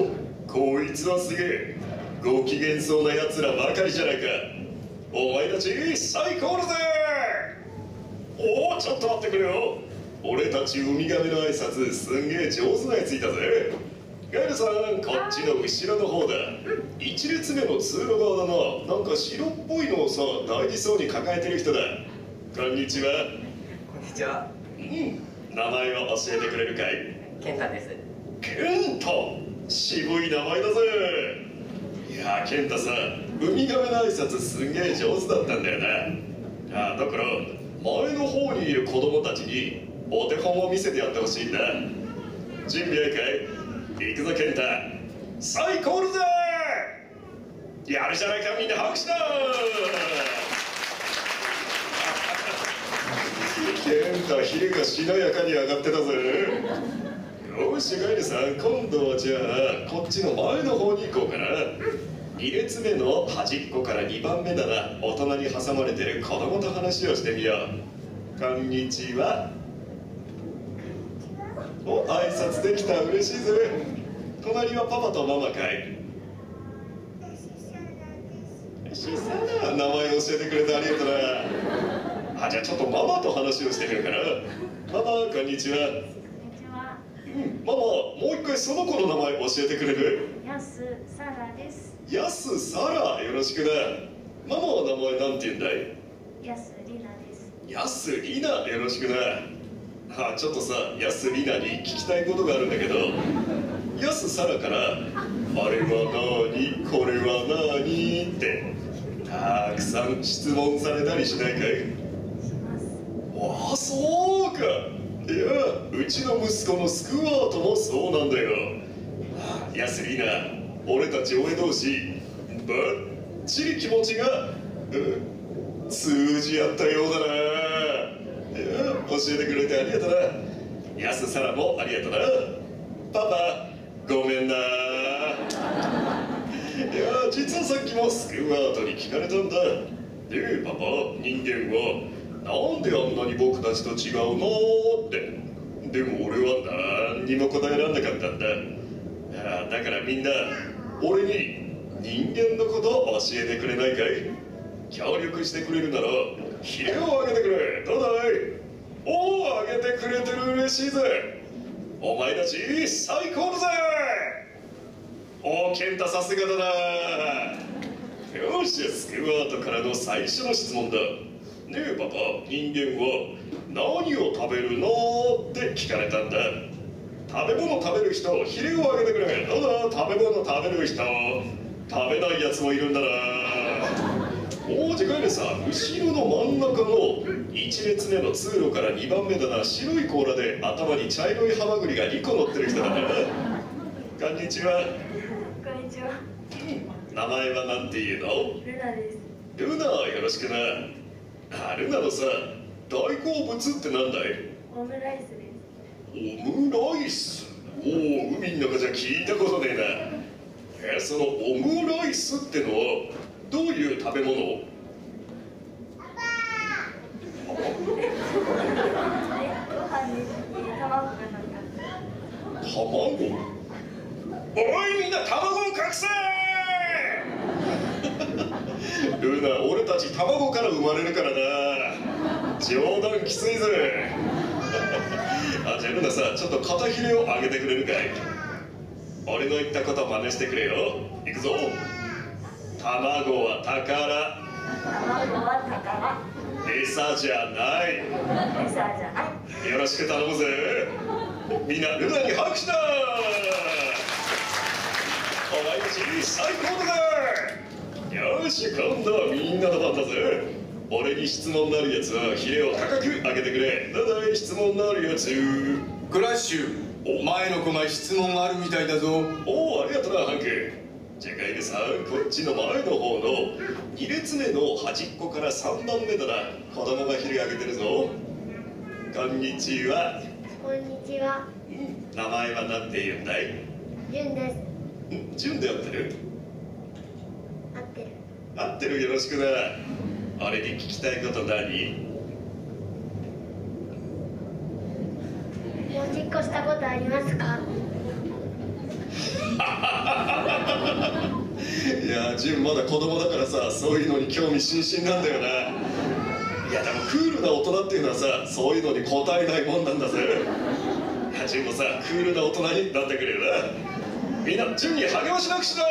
お、こいつはすげえ。ご機嫌そうなやつらばかりじゃないか。お前たち最高だぜ。おお、ちょっと待ってくれよ。俺たちウミガメの挨拶すんげえ上手なやついたぜ。ガエルさん、こっちの後ろの方だ。一列目の通路側だな。なんか白っぽいのをさ、大事そうに抱えてる人だ。こんにちは。 こんにちは。 うん、名前を教えてくれるかい？ ケンタです。 ケンタ、渋い名前だぜ。いや、ケンタさ、ウミガメの挨拶すんげえ上手だったんだよな。だから前の方にいる子供たちにお手本を見せてやってほしいんだ。準備はいいかい？行くぞケンタ、最高だぜ。やるじゃないか、みんな拍手だ。ケンタ、ヒレがしなやかに上がってたぜ。よし、ガイルさん、今度はじゃあこっちの前の方に行こうかな。2列目の端っこから2番目だな。大人に挟まれてる子供と話をしてみよう。こんにちは。お、挨拶できた、嬉しいぜ。隣はパパとママかい？シサラ、名前教えてくれてありがとうな。じゃあちょっとママと話をしてみるから。ママ、こんにちは。ママ、もう一回その子の名前教えてくれる？ ヤスサラです。 ヤスサラ、よろしくな。ママは名前なんて言うんだい？ ヤスリナです。 ヤスリナ、よろしくな。ちょっとさ、ヤスリナに聞きたいことがあるんだけど、ヤスサラから「あれは何、これは何」ってたくさん質問されたりしないかい？ します。 ああ、そうか。いや、うちの息子のスクワートもそうなんだよ。ヤスリナ、俺たち親同士ばっちり気持ちが、通じ合ったようだな。いや、教えてくれてありがとうな。ヤスサラもありがとうな。パパ、ごめんな。いや、実はさっきもスクワートに聞かれたんだ。で、パパ、人間はなんであんなに僕たちと違うのって。でも俺は何にも答えられなかったんだ。だからみんな、俺に人間のことを教えてくれないかい？協力してくれるならヒレをあげてくれ。どうだい？おお、あげてくれてる、嬉しいぜ。お前たち最高だぜ。おお、ケンタ、さすがだな。よし、スクワートからの最初の質問だ。ねえパパ、人間は何を食べるのって聞かれたんだ。食べ物食べる人、ヒレをあげてくれ。どうだ、食べ物食べる人。食べないやつもいるんだな。おじかいでさ、後ろの真ん中の1列目の通路から2番目だな。白い甲羅で頭に茶色いハマグリが2個乗ってる人だな。こんにちは。 こんにちは。 名前はなんていうの？ ルナです。 ルナ、よろしくな。ルナのさ、大好物ってなんだい？ オムライスです。 オムライス？おお、海の中じゃ聞いたことねえな。そのオムライスってのはどういう食べ物？ ご飯に卵がなんか。 卵？おいみんな、卵を隠せルナ、俺たち卵から生まれるからな。冗談きついぜじゃあルナさ、ちょっと肩ひれを上げてくれるかい？俺の言ったこと真似してくれよ。いくぞ。卵は宝。 卵は宝。 餌じゃない。 餌じゃない。 よろしく頼むぜ。みんな、ルナに拍手だ。お前たち最高だぜ。よし、今度はみんなの番だぜ。俺に質問のあるやつはヒレを高く上げてくれ。どうだい、質問のあるやつ。 クラッシュ、お前の子が質問があるみたいだぞ。 おお、ありがとうな、ハンク。じゃあガイデさん、こっちの前の方の2列目の端っこから3番目だな。子供がヒレ上げてるぞ。こんにちは。 こんにちは。 名前は何て言うんだい？ ジュンです。 ジュンで合ってる？ 合ってる。 合ってる、よろしくな。俺に聞きたいこと何？ おしっこしたことありますか？ いや純まだ子供だからさ、そういうのに興味津々なんだよな。いやでもクールな大人っていうのはさ、そういうのに応えないもんなんだぜ。純もさ、クールな大人になってくれるな。みんな純に励ましなくしだ。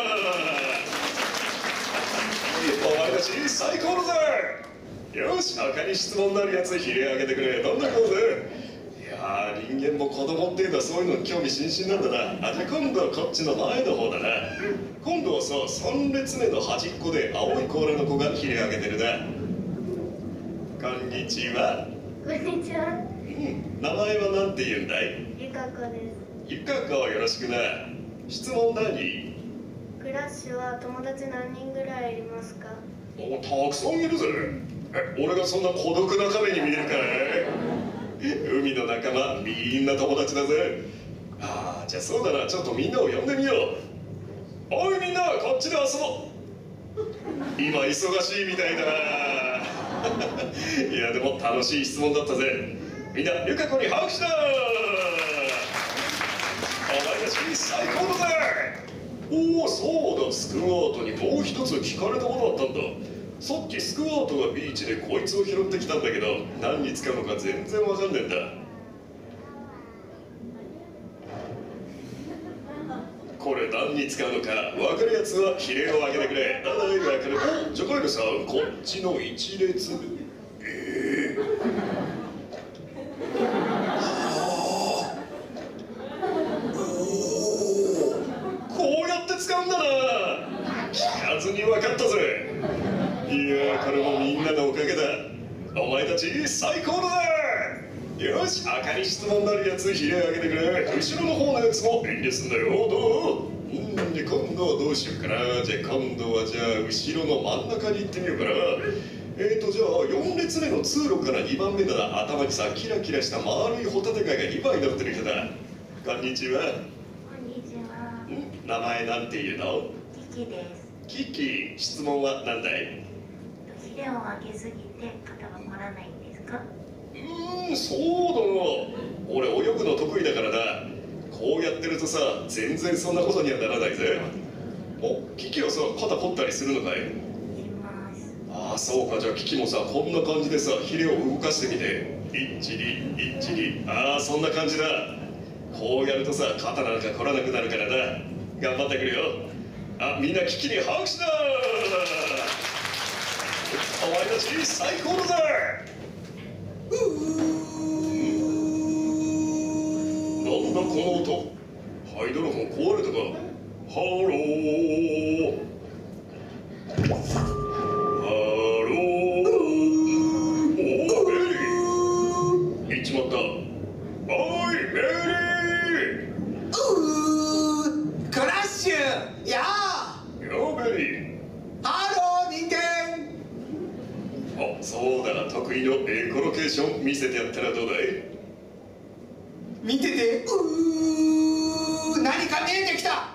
お前たち最高だぜ。よし、赤に質問のあるやつひれ上げてくれ。どんなことぜ。いやー、人間も子供っていうのはそういうのに興味津々なんだな。あ、じゃあ今度はこっちの前の方だな。今度はさ、3列目の端っこで青い甲羅の子がひれ上げてるな。こんにちは。 こんにちは。 名前はなんて言うんだい？ ゆかこです。 ゆかこ、よろしくな。質問何？ クラッシュは友達何人ぐらいいますか？ お、たくさんいるぜ。俺がそんな孤独な亀に見えるかい？海の仲間みんな友達だぜ。ああ、じゃあそうだな、ちょっとみんなを呼んでみよう。おいみんな、こっちで遊ぼう。今忙しいみたいだな。いやでも楽しい質問だったぜ。みんなゆかこに拍手だ。お前たち最高だぜ。おお、そうだ、スクワートにもう一つ聞かれたことあったんだ。さっきスクワートがビーチでこいつを拾ってきたんだけど、何に使うのか全然わかんねえんだ。これ何に使うのか分かるやつはひれを上げてくれ。はい、分かる。お、ジョカエルさん、こっちの一列。こうやって使うんだな。聞かずに分かったぜ。いやー、これもみんなのおかげだ。お前たち最高だぜ。よし、赤に質問のあるやつひれ上げてくれ。後ろの方のやつも遠慮すんだよ。どう？で今度はどうしようかな。じゃあ今度は後ろの真ん中に行ってみようかな。じゃあ4列目の通路から2番目だな。頭にさ、キラキラした丸いホタテ貝が2枚乗ってる人だ。こんにちは。 こんにちは。 名前なんていうの？ キキです。 キキ、質問は何だい？ ひれを上げすぎて肩が凝らないんですか？ そうだな。俺泳ぐの得意だからな。こうやってるとさ、全然そんなことにはならないぜ。お、キキはさ、肩凝ったりするのかい？ します。 ああ、そうか。じゃあキキもさ、こんな感じでさ、ヒレを動かしてみて。一里一里。ああ、そんな感じだ。こうやるとさ、肩なんか凝らなくなるからな。頑張ってくれよ。あ、みんなキキに拍手だ。お前たち最高だぜ。なんだこの音。ハイドロフォン壊れたか。ハロー。ハロー。おお、ベリー。行っちまった。おい、ベリー。 クラッシュ。やあ。 よ、ベリー。 ハロー人間。 あ、そうだな、得意のエコロケーション見せてやったらどうだい？ 見てて。何か見えてきた。わ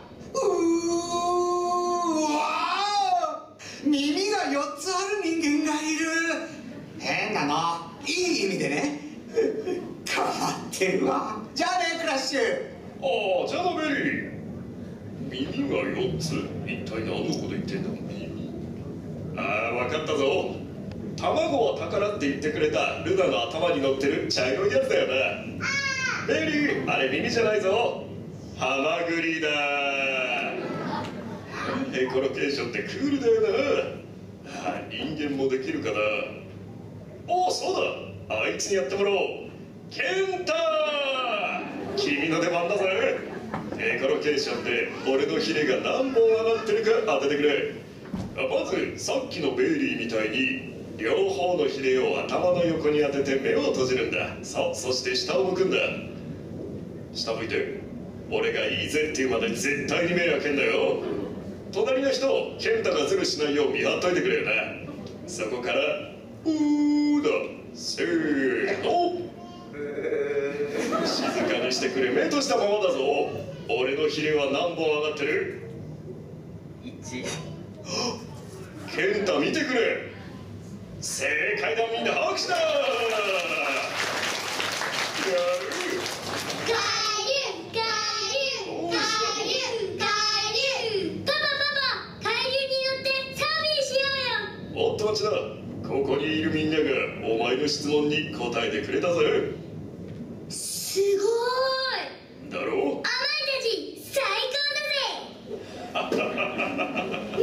あ、耳が4つある人間がいる。変だな。いい意味でね。変わってるわ。じゃあね、クラッシュ。 ああ、じゃあベリー。耳が4つ。一体何のこと言ってんだ？耳。ああ、分かったぞ。卵は宝って言ってくれたルナの頭に乗ってる茶色いやつだよな。ベリー、あれ耳じゃないぞ。ハマグリだ。エコロケーションってクールだよな。あ、人間もできるかな。おお、そうだ、あいつにやってもらおう。ケンタ、君の出番だぜ。エコロケーションで俺のヒレが何本上がってるか当ててくれ。まずさっきのベイリーみたいに両方のヒレを頭の横に当てて目を閉じるんだ。そして下を向くんだ。下向いて。俺がいいぜっていうまで絶対に目開けんだよ。隣の人、ケンタがズルしないよう見張っといてくれよな。そこからうーだ。せーの。静かにしてくれ。目閉じたままだぞ。俺のヒレは何本上がってる ？1。 ケンタ見てくれ。正解だ。みんな拍手だ。 にいるみんながお前の質問に答えてくれたぜ。 すごーい。 だろう。 お前たち最高だぜ。みんなうまい。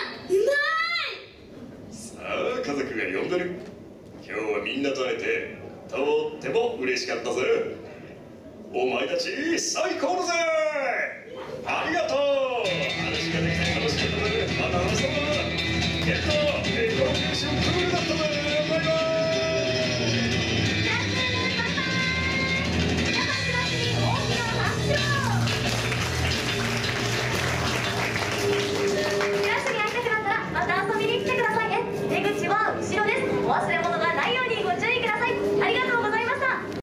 さあ家族が呼んでる。今日はみんなと会えてとっても嬉しかったぜ。お前たち最高だぜ。ありがとう。話ができて楽しかったぜ。また話そう。